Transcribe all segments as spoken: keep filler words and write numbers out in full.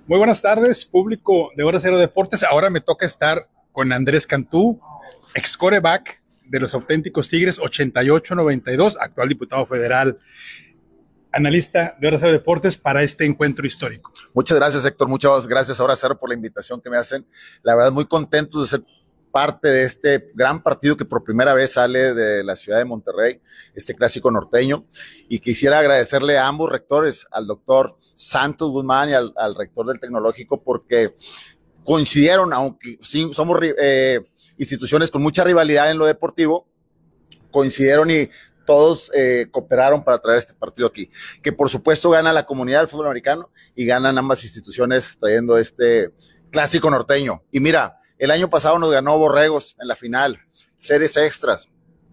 Muy buenas tardes, público de Hora Cero Deportes. Ahora me toca estar con Andrés Cantú, ex quarterback de los auténticos Tigres ochenta y ocho noventa y dos, actual diputado federal, analista de Hora Cero Deportes para este encuentro histórico. Muchas gracias, Héctor. Muchas gracias a Hora Cero por la invitación que me hacen. La verdad, muy contento de ser parte de este gran partido que por primera vez sale de la ciudad de Monterrey, este clásico norteño, y quisiera agradecerle a ambos rectores, al doctor Santos Guzmán y al, al rector del Tecnológico, porque coincidieron, aunque sí somos eh, instituciones con mucha rivalidad en lo deportivo, coincidieron y todos eh, cooperaron para traer este partido aquí, que por supuesto gana la comunidad del fútbol americano y ganan ambas instituciones trayendo este clásico norteño. Y mira, el año pasado nos ganó Borregos en la final, series extras.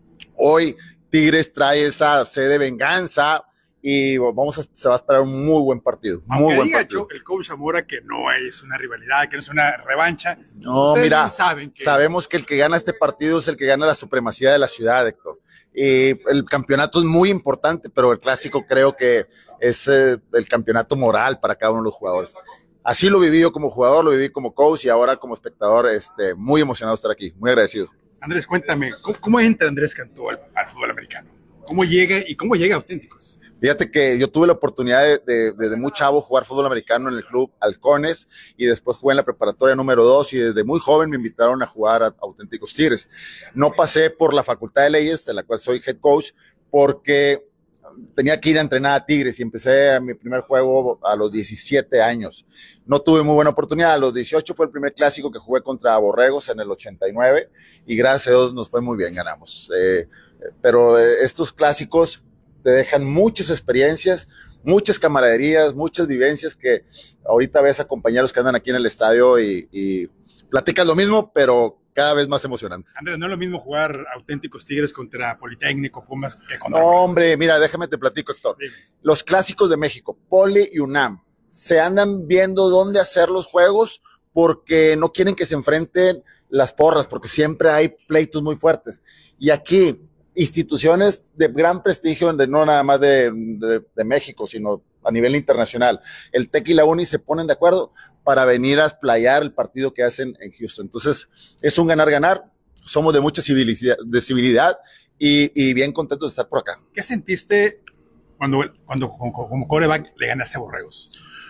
Hoy Tigres trae esa sed de venganza y vamos a, se va a esperar un muy buen partido. Aunque muy buen diga partido. el coach Zamora que no es una rivalidad, que no es una revancha. No, mira, saben que... sabemos que el que gana este partido es el que gana la supremacía de la ciudad, Héctor. Y el campeonato es muy importante, pero el clásico creo que es eh, el campeonato moral para cada uno de los jugadores. Así lo viví yo como jugador, lo viví como coach y ahora como espectador, este, muy emocionado de estar aquí, muy agradecido. Andrés, cuéntame, ¿cómo, cómo entra Andrés Cantú al, al fútbol americano? ¿Cómo llega y cómo llega a Auténticos? Fíjate que yo tuve la oportunidad de, de, desde muy chavo jugar fútbol americano en el club Halcones y después jugué en la preparatoria número dos y desde muy joven me invitaron a jugar a Auténticos Tigres. No pasé por la Facultad de Leyes, de la cual soy head coach, porque tenía que ir a entrenar a Tigres y empecé a mi primer juego a los diecisiete años. No tuve muy buena oportunidad. A los dieciocho fue el primer clásico que jugué contra Borregos en el ochenta y nueve y gracias a Dios nos fue muy bien, ganamos. Eh, pero eh, estos clásicos te dejan muchas experiencias, muchas camaraderías, muchas vivencias que ahorita ves a compañeros que andan aquí en el estadio y, y platicas lo mismo, pero cada vez más emocionante. Andrés, no es lo mismo jugar Auténticos Tigres contra Politécnico, Pumas, que contra... No, hombre, mira, déjame te platico, Héctor. Dime. Los clásicos de México, Poli y UNAM, se andan viendo dónde hacer los juegos porque no quieren que se enfrenten las porras, porque siempre hay pleitos muy fuertes. Y aquí, instituciones de gran prestigio, de, no nada más de, de, de México, sino a nivel internacional, el TEC y la UNI se ponen de acuerdo para venir a explayar el partido que hacen en Houston. Entonces, es un ganar-ganar, somos de mucha civilidad, de civilidad y, y bien contentos de estar por acá. ¿Qué sentiste cuando, cuando como, como quarterback le ganaste a Borregos?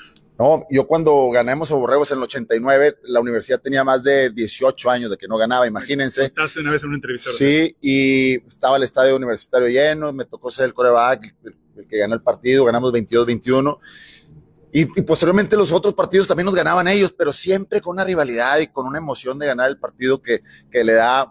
No, yo cuando ganamos a Borregos en el ochenta y nueve, la universidad tenía más de dieciocho años de que no ganaba, imagínense. Hace una vez en una entrevista. Sí, y estaba el estadio universitario lleno, me tocó ser el quarterback, el, el que ganó el partido, ganamos veintidós veintiuno. Y, y posteriormente los otros partidos también nos ganaban ellos, pero siempre con una rivalidad y con una emoción de ganar el partido que, que le da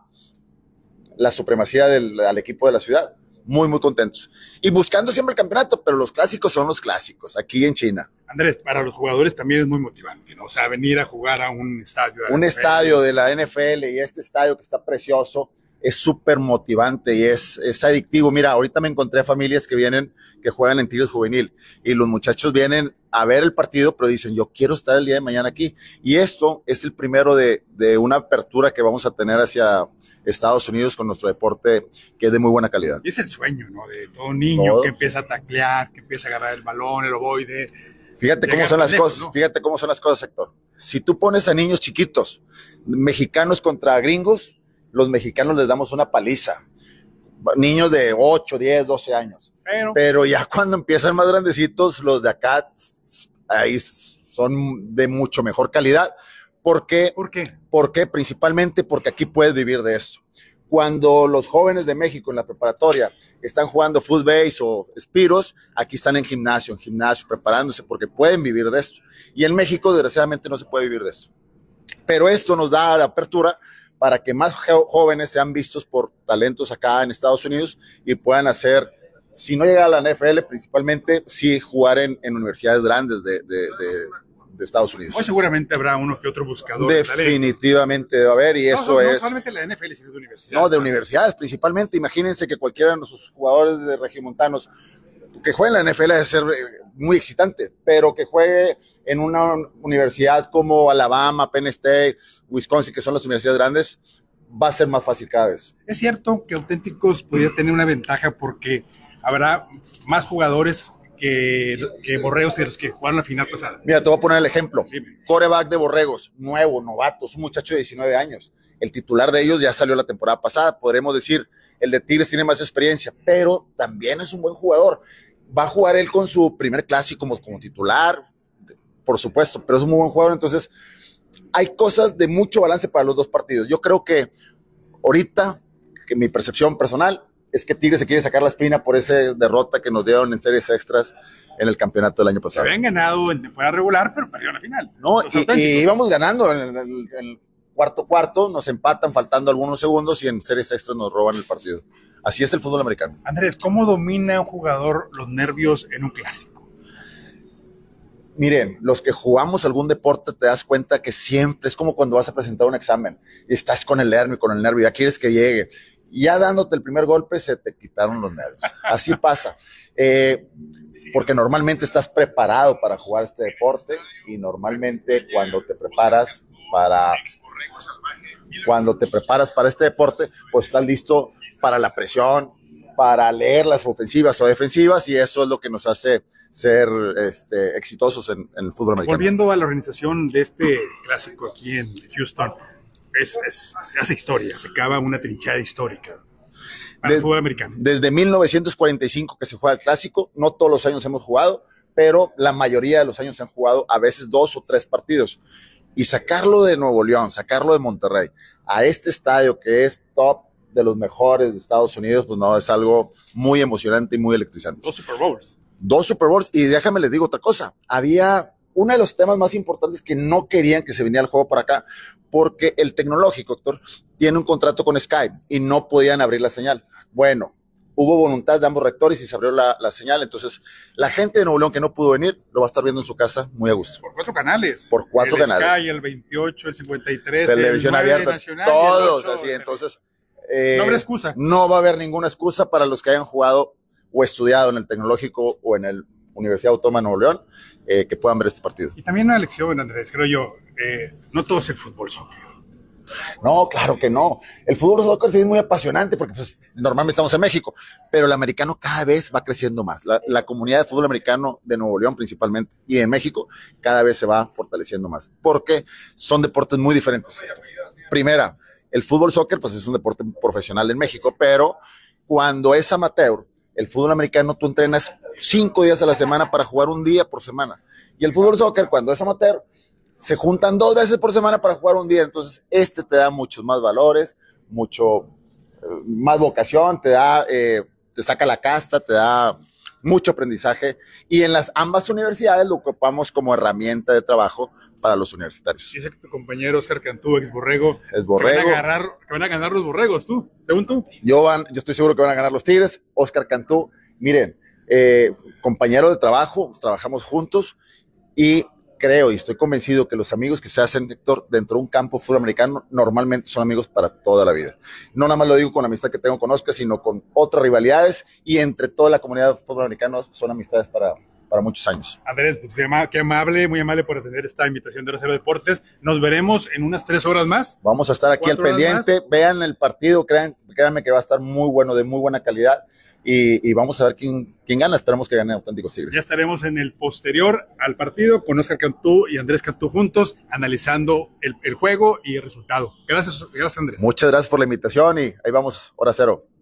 la supremacía del, al equipo de la ciudad. Muy, muy contentos. Y buscando siempre el campeonato, pero los clásicos son los clásicos, aquí en China. Andrés, para los jugadores también es muy motivante, ¿no? O sea, venir a jugar a un estadio. Un estadio de la N F L y este estadio que está precioso, es súper motivante y es, es adictivo. Mira, ahorita me encontré familias que vienen, que juegan en Tigres Juvenil y los muchachos vienen a ver el partido, pero dicen, yo quiero estar el día de mañana aquí. Y esto es el primero de, de una apertura que vamos a tener hacia Estados Unidos con nuestro deporte, que es de muy buena calidad. Y es el sueño, ¿no? De todo niño Todo. que empieza a taclear, que empieza a agarrar el balón, el ovoide. Fíjate cómo son las lejos, cosas, ¿no? fíjate cómo son las cosas, Héctor. Si tú pones a niños chiquitos, mexicanos contra gringos, los mexicanos les damos una paliza. Niños de ocho, diez, doce años. Pero, Pero ya cuando empiezan más grandecitos, los de acá, ahí son de mucho mejor calidad. ¿Por qué? ¿por qué? ¿Por qué? Principalmente porque aquí puedes vivir de eso. Cuando los jóvenes de México en la preparatoria están jugando footbase o espiros, aquí están en gimnasio, en gimnasio, preparándose porque pueden vivir de esto. Y en México, desgraciadamente, no se puede vivir de esto. Pero esto nos da la apertura para que más jóvenes sean vistos por talentos acá en Estados Unidos y puedan hacer, si no llegar a la N F L, principalmente, sí jugar en, en universidades grandes de, de, de, de Estados Unidos. Hoy seguramente habrá uno que otro buscador. Definitivamente debe haber, y no, eso no, es... No solamente la N F L, sino de universidades. No, de universidades principalmente. Imagínense que cualquiera de nuestros jugadores de regiomontanos que juegue en la N F L debe ser muy excitante, pero que juegue en una universidad como Alabama, Penn State, Wisconsin, que son las universidades grandes, va a ser más fácil cada vez. Es cierto que Auténticos podría tener una ventaja porque habrá más jugadores que, que Borregos de los que jugaron la final pasada? Mira, te voy a poner el ejemplo. Dime. Quarterback de Borregos, nuevo, novato, es un muchacho de diecinueve años. El titular de ellos ya salió la temporada pasada. Podremos decir, el de Tigres tiene más experiencia, pero también es un buen jugador. Va a jugar él con su primer clásico como, como titular, por supuesto, pero es un muy buen jugador. Entonces, hay cosas de mucho balance para los dos partidos. Yo creo que ahorita, que mi percepción personal es que Tigres se quiere sacar la espina por esa derrota que nos dieron en series extras en el campeonato del año pasado. Se habían ganado en temporada regular, pero perdieron la final. No, y, y íbamos ganando en el, en el cuarto cuarto, nos empatan faltando algunos segundos y en series extras nos roban el partido. Así es el fútbol americano. Andrés, ¿cómo domina un jugador los nervios en un clásico? Miren, los que jugamos algún deporte te das cuenta que siempre es como cuando vas a presentar un examen y estás con el nervio, con el nervio, ya quieres que llegue. Y ya dándote el primer golpe se te quitaron los nervios. Así pasa. Eh, porque normalmente estás preparado para jugar este deporte y normalmente cuando te preparas para cuando te preparas para este deporte, pues estás listo para la presión, para leer las ofensivas o defensivas, y eso es lo que nos hace ser este, exitosos en, en el fútbol americano. Volviendo a la organización de este clásico aquí en Houston, es, es, se hace historia, se cava una trinchada histórica para Des, el fútbol americano. Desde mil novecientos cuarenta y cinco que se juega el clásico, no todos los años hemos jugado, pero la mayoría de los años se han jugado a veces dos o tres partidos. Y sacarlo de Nuevo León, sacarlo de Monterrey, a este estadio que es top de los mejores de Estados Unidos, pues no, es algo muy emocionante y muy electrizante. Dos Super Bowls. Dos Super Bowls, y déjame les digo otra cosa, había uno de los temas más importantes que no querían que se viniera el juego para acá, porque el tecnológico, Héctor, tiene un contrato con Sky y no podían abrir la señal. Bueno, hubo voluntad de ambos rectores y se abrió la, la señal, entonces la gente de Nuevo León que no pudo venir, lo va a estar viendo en su casa muy a gusto. Por cuatro canales. Por cuatro el canales. Sky, el veintiocho, el cincuenta y tres, Televisión el nueve abierta, nacional, todos y el ocho, así, entonces... Eh, no habrá excusa. No va a haber ninguna excusa para los que hayan jugado o estudiado en el Tecnológico o en el Universidad Autónoma de Nuevo León, eh, que puedan ver este partido. Y también una lección, Andrés, creo yo, eh, no todo es el fútbol soccer. No, claro que no. El fútbol soccer sí es muy apasionante porque pues, normalmente estamos en México, pero el americano cada vez va creciendo más. La, la comunidad de fútbol americano de Nuevo León principalmente y en México cada vez se va fortaleciendo más porque son deportes muy diferentes. Primera, el fútbol soccer pues es un deporte profesional en México, pero cuando es amateur, el fútbol americano tú entrenas cinco días a la semana para jugar un día por semana. Y el fútbol soccer cuando es amateur se juntan dos veces por semana para jugar un día. Entonces este te da muchos más valores, mucho eh, más vocación, te da, eh, te saca la casta, te da mucho aprendizaje. Y en las ambas universidades lo ocupamos como herramienta de trabajo para los universitarios. Dice que tu compañero Oscar Cantú, ex borrego, es borrego. Que van, a agarrar, que van a ganar los borregos, tú, según tú. Yo, van, yo estoy seguro que van a ganar los Tigres. Oscar Cantú, miren, eh, compañero de trabajo, trabajamos juntos y creo y estoy convencido que los amigos que se hacen, Héctor, dentro de un campo fútbol americano, normalmente son amigos para toda la vida. No nada más lo digo con la amistad que tengo con Oscar, sino con otras rivalidades y entre toda la comunidad de fútbol americano son amistades para... para muchos años. Andrés, pues, qué amable, muy amable por atender esta invitación de Hora Cero Deportes. Nos veremos en unas tres horas más. Vamos a estar aquí al pendiente, vean el partido, crean, créanme que va a estar muy bueno, de muy buena calidad, y, y vamos a ver quién, quién gana. Esperemos que gane Auténticos Tigres. Ya estaremos en el posterior al partido con Oscar Cantú y Andrés Cantú juntos, analizando el, el juego y el resultado. Gracias, gracias Andrés. Muchas gracias por la invitación y ahí vamos, Hora Cero.